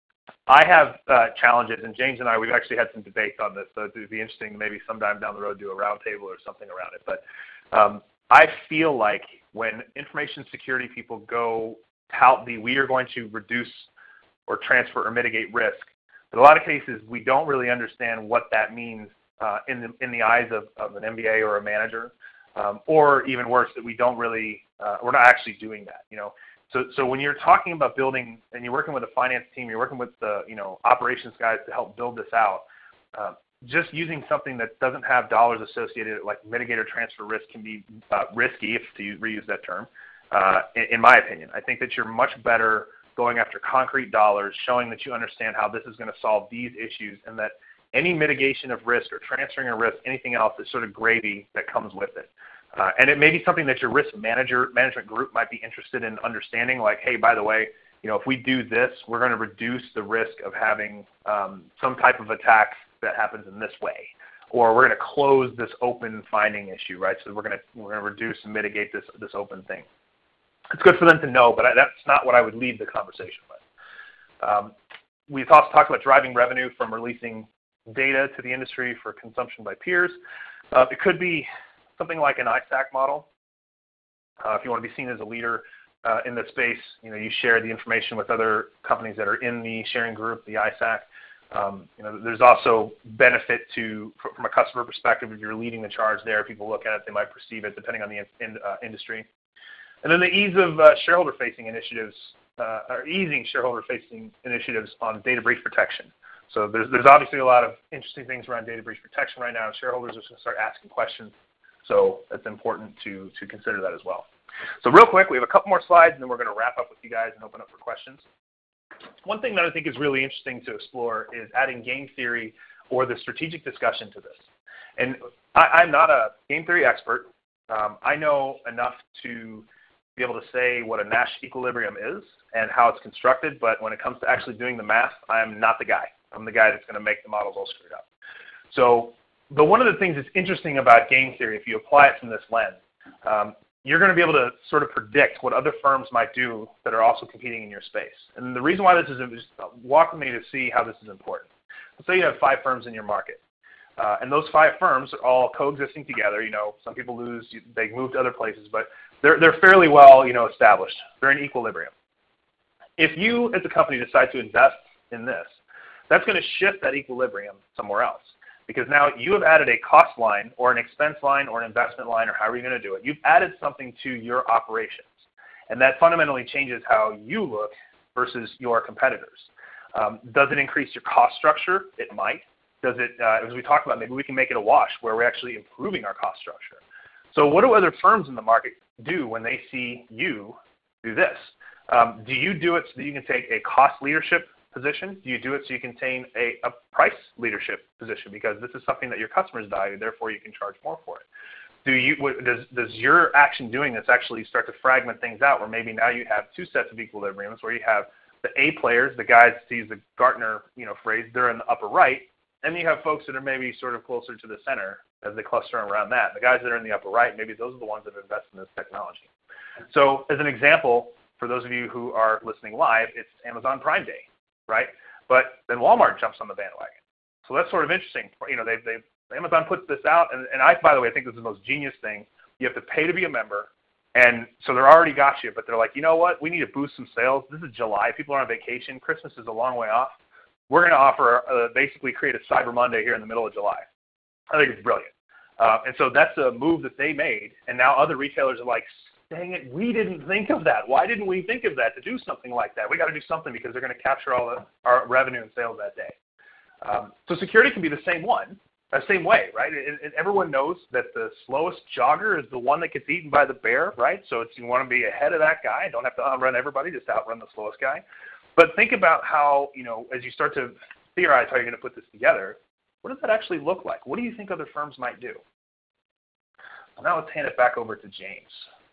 I have uh, challenges, and James and I, we've actually had some debates on this, so it would be interesting to maybe sometime down the road do a roundtable or something around it. But um, I feel like when information security people go tout the we are going to reduce or transfer or mitigate risk, in a lot of cases we don't really understand what that means uh, in, the, in the eyes of, of an M B A or a manager, um, or even worse, that we don't really, uh, we're not actually doing that, you know. So, so when you're talking about building and you're working with a finance team, you're working with the, you know, operations guys to help build this out, uh, just using something that doesn't have dollars associated, like mitigate or transfer risk, can be uh, risky, if to reuse that term, uh, in, in my opinion. I think that you're much better going after concrete dollars, showing that you understand how this is going to solve these issues, and that any mitigation of risk or transferring a risk, anything else, is sort of gravy that comes with it. Uh, and it may be something that your risk manager management group might be interested in understanding, like, hey, by the way, you know, if we do this, we're going to reduce the risk of having um, some type of attack that happens in this way, or we're going to close this open finding issue, right? So we're going to we're going to reduce and mitigate this this open thing. It's good for them to know, but I, that's not what I would lead the conversation with. Um, we've also talked about driving revenue from releasing data to the industry for consumption by peers. Uh, it could be something like an I SAC model. Uh, if you want to be seen as a leader uh, in the space, you know, you share the information with other companies that are in the sharing group, the I SAC. Um, you know, there's also benefit to, from a customer perspective, if you're leading the charge there. People look at it, they might perceive it, depending on the in, uh, industry. And then the ease of uh, shareholder-facing initiatives, uh, or easing shareholder-facing initiatives on data breach protection. So there's, there's obviously a lot of interesting things around data breach protection right now. Shareholders are going to start asking questions, so it's important to, to consider that as well. So real quick, we have a couple more slides, and then we're going to wrap up with you guys and open up for questions. One thing that I think is really interesting to explore is adding game theory or the strategic discussion to this. And I, I'm not a game theory expert. Um, I know enough to be able to say what a Nash equilibrium is and how it's constructed, but when it comes to actually doing the math, I'm not the guy. I'm the guy that's going to make the models all screwed up. So, but one of the things that's interesting about game theory, if you apply it from this lens, um, you're going to be able to sort of predict what other firms might do that are also competing in your space. And the reason why this is, just walk with me to see how this is important. Let's say you have five firms in your market. Uh, and those five firms are all coexisting together. You know, some people lose, they move to other places, but they're, they're fairly well, you know, established. They're in equilibrium. If you, as a company, decide to invest in this, that's going to shift that equilibrium somewhere else. Because now you have added a cost line or an expense line or an investment line or however you're going to do it. You've added something to your operations. And that fundamentally changes how you look versus your competitors. Um, does it increase your cost structure? It might. Does it, uh, as we talked about, maybe we can make it a wash where we're actually improving our cost structure. So what do other firms in the market do when they see you do this? Um, do you do it so that you can take a cost leadership position? Do you do it so you can attain a, a price leadership position because this is something that your customers value, therefore you can charge more for it? Do you, what, does, does your action doing this actually start to fragment things out where maybe now you have two sets of equilibriums where you have the A players, the guys, to use the Gartner you know, phrase, they're in the upper right, and then you have folks that are maybe sort of closer to the center as they cluster around that. The guys that are in the upper right, maybe those are the ones that invest in this technology. So as an example, for those of you who are listening live, it's Amazon Prime Day, right? But then Walmart jumps on the bandwagon. So that's sort of interesting. You know, they've, they've, Amazon puts this out, and, and I, by the way, I think this is the most genius thing. You have to pay to be a member, and so they're already got you, but they're like, you know what? We need to boost some sales. This is July. People are on vacation. Christmas is a long way off. We're going to offer, uh, basically create a Cyber Monday here in the middle of July. I think it's brilliant. Uh, and so that's a move that they made, and now other retailers are like, dang it, we didn't think of that. Why didn't we think of that to do something like that? We got to do something because they're going to capture all the, our revenue and sales that day. Um, so security can be the same one, the same way, right? And, and everyone knows that the slowest jogger is the one that gets eaten by the bear, right? So it's, you want to be ahead of that guy. Don't have to outrun everybody, just outrun the slowest guy. But think about how, you know, as you start to theorize how you're going to put this together, what does that actually look like? What do you think other firms might do? So now let's hand it back over to James.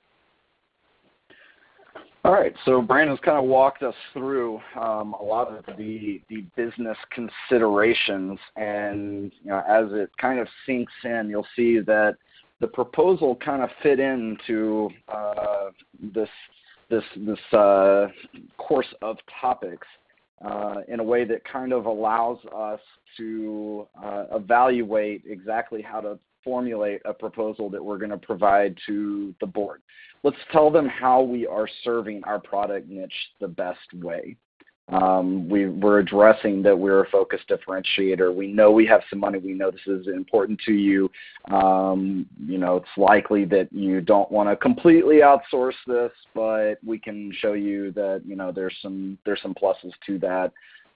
All right, so Brandon's kind of walked us through um, a lot of the, the business considerations, and you know, as it kind of sinks in, you'll see that the proposal kind of fit into uh, this this this uh, course of topics uh, in a way that kind of allows us to uh, evaluate exactly how to formulate a proposal that we're going to provide to the board. Let's tell them how we are serving our product niche the best way. Um, we, we're addressing that we're a focused differentiator. We know we have some money. We know this is important to you. Um, you know, it's likely that you don't want to completely outsource this, but we can show you that, you know, there's some, there's some pluses to that.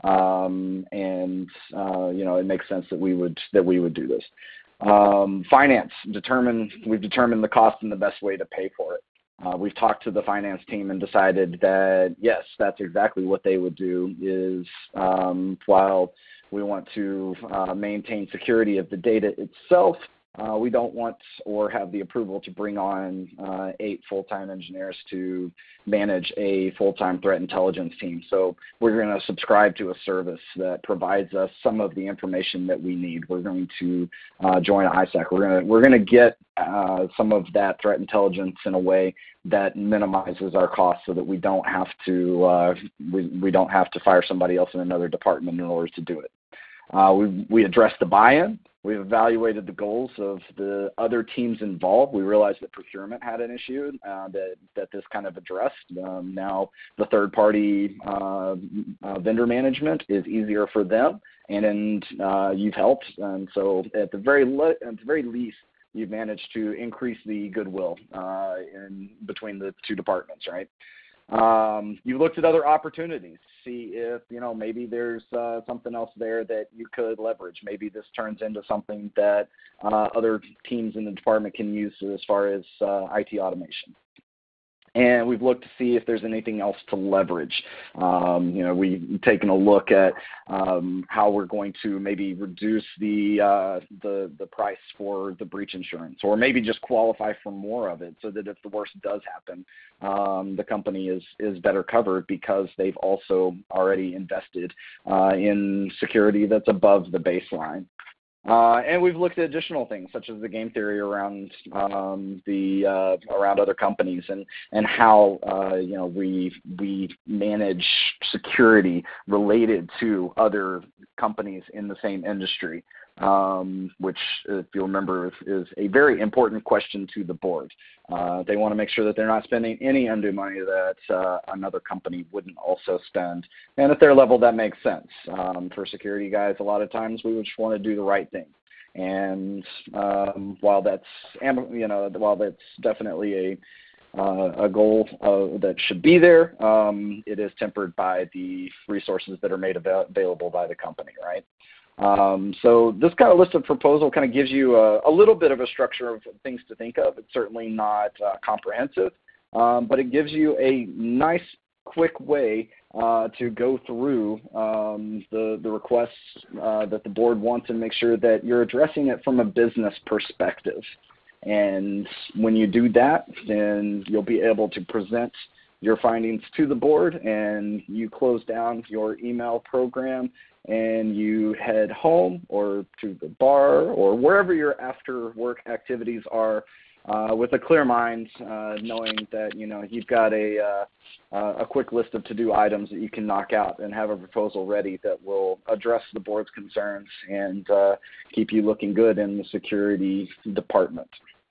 Um, and, uh, you know, it makes sense that we would, that we would do this. Um, finance, determine, we've determined the cost and the best way to pay for it. Uh, we've talked to the finance team and decided that, yes, that's exactly what they would do is um, while we want to uh, maintain security of the data itself, uh, we don't want or have the approval to bring on uh, eight full-time engineers to manage a full-time threat intelligence team. So we're going to subscribe to a service that provides us some of the information that we need. We're going to uh, join I S A C. We're going to we're going to get uh, some of that threat intelligence in a way that minimizes our costs, so that we don't have to uh, we we don't have to fire somebody else in another department in order to do it. Uh, we we addressed the buy-in. We've evaluated the goals of the other teams involved. We realized that procurement had an issue uh, that, that this kind of addressed. Um, now the third-party uh, uh, vendor management is easier for them, and, and uh, you've helped. And so at the very le- at the very least, you've managed to increase the goodwill uh, in between the two departments, right? Um, you looked at other opportunities, see if, you know, maybe there's uh, something else there that you could leverage. Maybe this turns into something that uh, other teams in the department can use as far as uh, I T automation. And we've looked to see if there's anything else to leverage. Um, you know, we've taken a look at um, how we're going to maybe reduce the, uh, the the price for the breach insurance, or maybe just qualify for more of it, so that if the worst does happen, um, the company is is better covered because they've also already invested uh, in security that's above the baseline. Uh, and we've looked at additional things, such as the game theory around um, the uh, around other companies, and and how uh, you know we we manage security related to other companies in the same industry. um, which, if you remember, is, is a very important question to the board. Uh, they want to make sure that they're not spending any undue money that uh, another company wouldn't also spend. And at their level, that makes sense. Um, for security guys, a lot of times we just want to do the right thing. And um, while that's, you know, while that's definitely a Uh, a goal uh, that should be there, um, it is tempered by the resources that are made av- available by the company, right? Um, so this kind of list of proposal kind of gives you a, a little bit of a structure of things to think of. It's certainly not uh, comprehensive, um, but it gives you a nice, quick way uh, to go through um, the, the requests uh, that the board wants and make sure that you're addressing it from a business perspective. And when you do that, then you'll be able to present your findings to the board, and you close down your email program and you head home or to the bar or wherever your after work activities are uh, with a clear mind, uh, knowing that, you know, you've got a, uh, a quick list of to-do items that you can knock out and have a proposal ready that will address the board's concerns and uh, keep you looking good in the security department.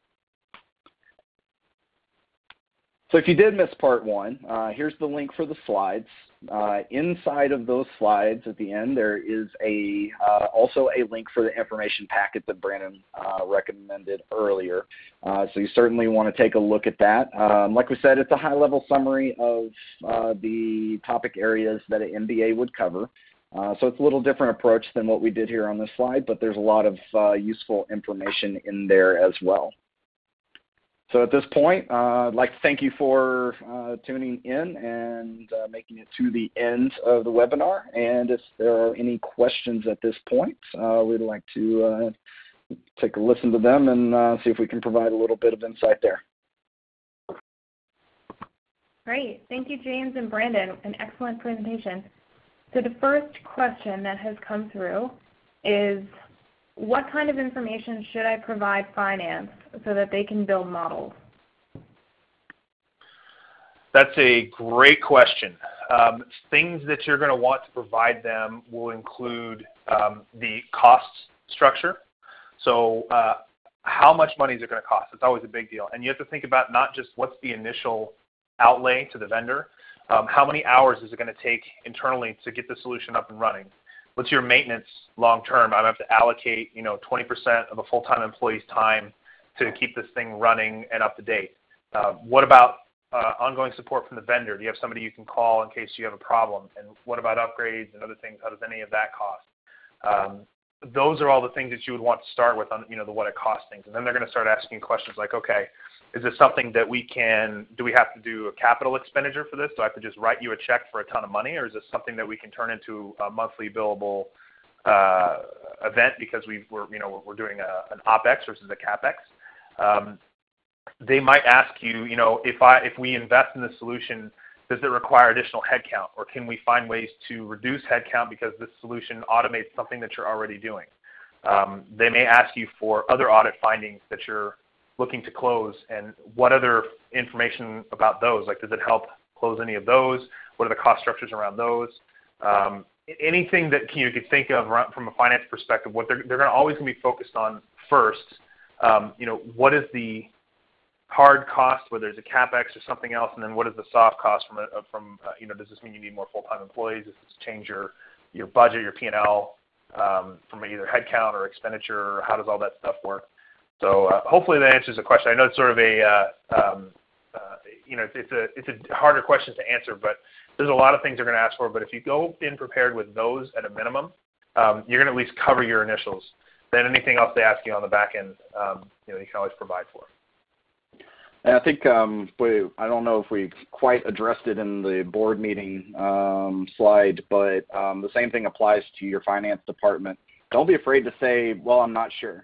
So if you did miss part one, uh, here's the link for the slides. Uh, inside of those slides at the end, there is a uh, also a link for the information packet that Branden uh, recommended earlier. Uh, so you certainly want to take a look at that. Um, like we said, it's a high-level summary of uh, the topic areas that an M B A would cover. Uh, so it's a little different approach than what we did here on this slide, but there's a lot of uh, useful information in there as well. So at this point, uh, I'd like to thank you for uh, tuning in and uh, making it to the end of the webinar. And if there are any questions at this point, uh, we'd like to uh, take a listen to them and uh, see if we can provide a little bit of insight there. Great. Thank you, James and Branden. An excellent presentation. So the first question that has come through is, what kind of information should I provide finance so that they can build models? That's a great question. Um, things that you're going to want to provide them will include um, the cost structure. So uh, how much money is it going to cost? It's always a big deal. And you have to think about not just what's the initial outlay to the vendor, um, how many hours is it going to take internally to get the solution up and running? What's your maintenance long term? I have to allocate, you know, twenty percent of a full-time employee's time to keep this thing running and up to date. Uh, what about uh, ongoing support from the vendor? Do you have somebody you can call in case you have a problem? And what about upgrades and other things? How does any of that cost? Um, those are all the things that you would want to start with on, you know, the what it costs things. And then they're going to start asking questions like, okay, is this something that we can, do we have to do a capital expenditure for this? Do I have to just write you a check for a ton of money? Or is this something that we can turn into a monthly billable uh, event because we, we're, you know, we're doing a, an OpEx versus a CapEx? Um, they might ask you, you know, if, I, if we invest in this solution, does it require additional headcount? Or can we find ways to reduce headcount because this solution automates something that you're already doing? Um, they may ask you for other audit findings that you're looking to close, and what other information about those? Like, does it help close any of those? What are the cost structures around those? Um, anything that you could think of from a finance perspective, what they're, they're going to always going to be focused on first, um, you know, what is the hard cost, whether it's a CapEx or something else, and then what is the soft cost from, a, from uh, you know, does this mean you need more full-time employees? Does this change your, your budget, your P and L um, from either headcount or expenditure, or how does all that stuff work? So uh, hopefully that answers the question. I know it's sort of a, uh, um, uh, you know, it's a, it's a harder question to answer, but there's a lot of things they're going to ask for. But if you go in prepared with those at a minimum, um, you're going to at least cover your initials. Then anything else they ask you on the back end, um, you know, you can always provide for. And I think um, we, I don't know if we quite addressed it in the board meeting um, slide, but um, the same thing applies to your finance department. Don't be afraid to say, well, I'm not sure.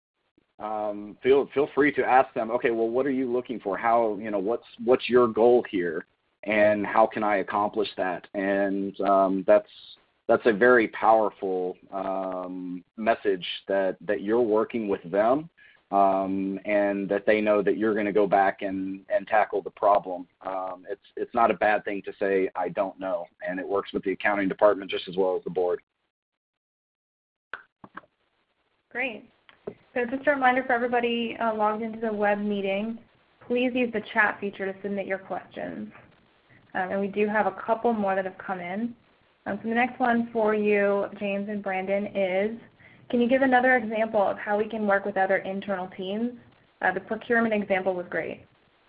Um, feel feel free to ask them, okay, well, what are you looking for? How, you know, what's what's your goal here, and how can I accomplish that? And um, that's that's a very powerful um, message that that you're working with them, um, and that they know that you're going to go back and and tackle the problem. Um, it's it's not a bad thing to say I don't know, and it works with the accounting department just as well as the board. Great. So just a reminder for everybody uh, logged into the web meeting, please use the chat feature to submit your questions. Um, and we do have a couple more that have come in. Um, so the next one for you, James and Branden, is, can you give another example of how we can work with other internal teams? Uh, the procurement example was great.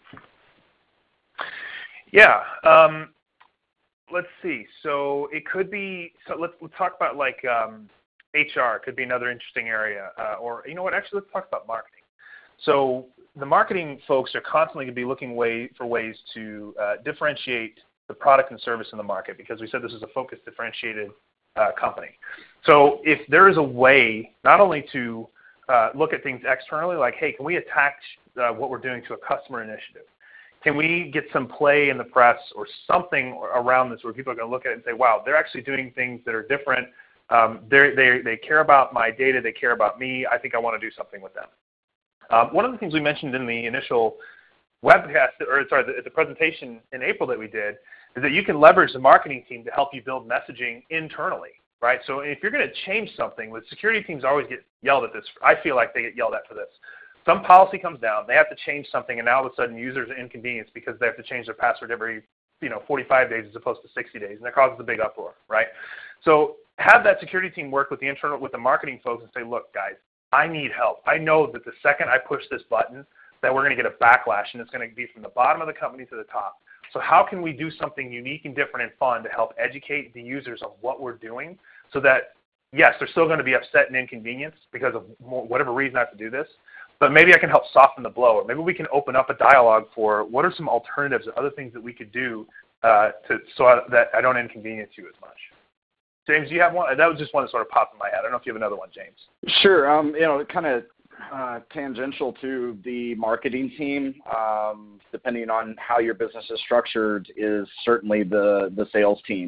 Yeah. Um, let's see. So it could be, so let's, let's talk about like um, H R could be another interesting area. Uh, or, you know what, actually let's talk about marketing. So the marketing folks are constantly going to be looking way, for ways to uh, differentiate the product and service in the market, because we said this is a focused, differentiated uh, company. So if there is a way not only to uh, look at things externally, like, hey, can we attach uh, what we're doing to a customer initiative? Can we get some play in the press or something around this where people are going to look at it and say, wow, they're actually doing things that are different. Um, they they care about my data. They care about me. I think I want to do something with them. Um, one of the things we mentioned in the initial webcast, or sorry, the, the presentation in April that we did, is that you can leverage the marketing team to help you build messaging internally, right? So if you're going to change something, the security teams always get yelled at this. I feel like they get yelled at for this. Some policy comes down, they have to change something, and now all of a sudden users are inconvenienced because they have to change their password every, you know, forty-five days as opposed to sixty days, and that causes a big uproar, right? So have that security team work with the internal, with the marketing folks and say, look, guys, I need help. I know that the second I push this button, that we're going to get a backlash, and it's going to be from the bottom of the company to the top. So how can we do something unique and different and fun to help educate the users of what we're doing so that, yes, they're still going to be upset and inconvenienced because of whatever reason I have to do this, but maybe I can help soften the blow, or maybe we can open up a dialogue for what are some alternatives or other things that we could do uh, to, so I, that I don't inconvenience you as much. James, do you have one? That was just one that sort of popped in my head. I don't know if you have another one, James. Sure. Um, you know, kind of uh, tangential to the marketing team, um, depending on how your business is structured, is certainly the, the sales team.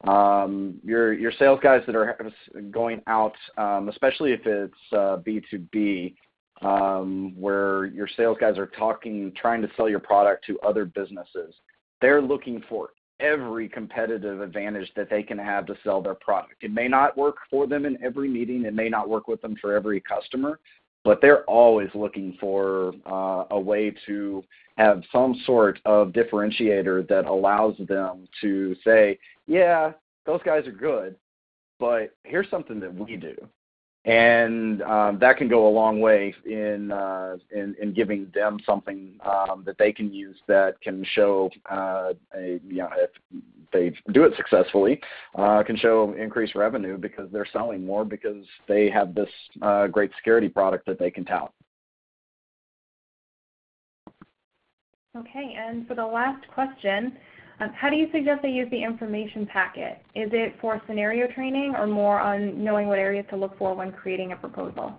Um, your, your sales guys that are going out, um, especially if it's uh, B two B, um, where your sales guys are talking, trying to sell your product to other businesses, they're looking for every competitive advantage that they can have to sell their product. It may not work for them in every meeting. It may not work with them for every customer, but they're always looking for uh, a way to have some sort of differentiator that allows them to say, yeah, those guys are good, but here's something that we do. And um, that can go a long way in, uh, in in giving them something um, that they can use that can show, uh, a, you know, if they do it successfully, uh, can show increased revenue because they're selling more because they have this uh, great security product that they can tout. Okay, and for the last question, um, how do you suggest they use the information packet? Is it for scenario training or more on knowing what areas to look for when creating a proposal?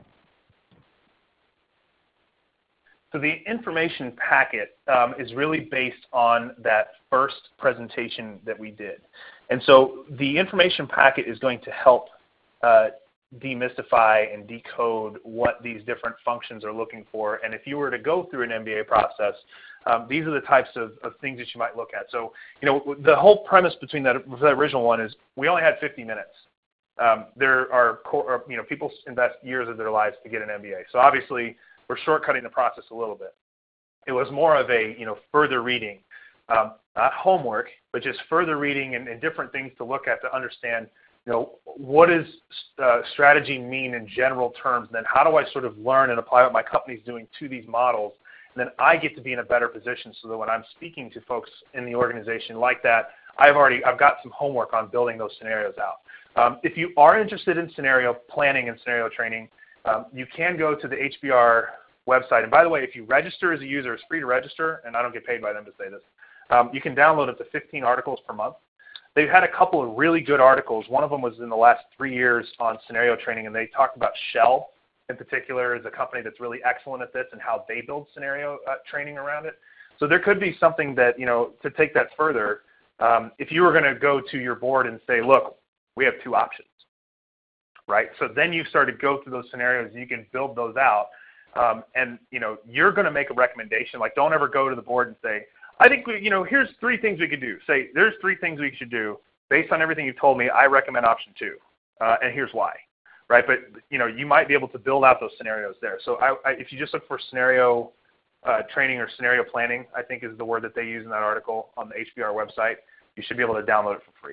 So the information packet um, is really based on that first presentation that we did. And so the information packet is going to help uh, demystify and decode what these different functions are looking for. And if you were to go through an M B A process, um, these are the types of, of things that you might look at. So, you know, the whole premise between that, that original one is we only had fifty minutes. Um, there are, or, you know, people invest years of their lives to get an M B A. So obviously we're shortcutting the process a little bit. It was more of a, you know, further reading, um, not homework, but just further reading and, and different things to look at to understand, you know, what does uh, strategy mean in general terms, and then how do I sort of learn and apply what my company's doing to these models, and then I get to be in a better position so that when I'm speaking to folks in the organization like that, I've already, I've got some homework on building those scenarios out. Um, if you are interested in scenario planning and scenario training, um, you can go to the H B R website. And by the way, if you register as a user, it's free to register, and I don't get paid by them to say this. Um, you can download up to fifteen articles per month. They've had a couple of really good articles. One of them was in the last three years on scenario training, and they talked about Shell in particular as a company that's really excellent at this and how they build scenario uh, training around it. So there could be something that, you know, to take that further, um, if you were going to go to your board and say, look, we have two options, right? So then you start to go through those scenarios, and you can build those out. Um, and, you know, you're going to make a recommendation. Like, don't ever go to the board and say, I think, we, you know, here's three things we could do. Say, there's three things we should do. Based on everything you've told me, I recommend option two, uh, and here's why. right? But you know, you might be able to build out those scenarios there. So I, I, if you just look for scenario uh, training or scenario planning, I think is the word that they use in that article on the H B R website, you should be able to download it for free.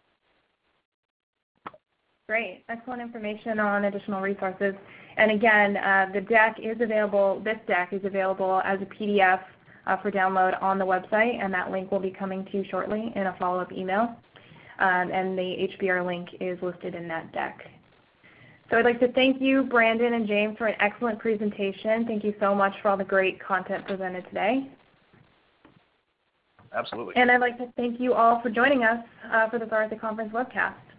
Great. Excellent information on additional resources. And again, uh, the deck is available, this deck is available as a P D F uh, for download on the website, and that link will be coming to you shortly in a follow-up email. Um, and the H B R link is listed in that deck. So I'd like to thank you, Branden and James, for an excellent presentation. Thank you so much for all the great content presented today. Absolutely. And I'd like to thank you all for joining us uh, for this R S A Conference webcast.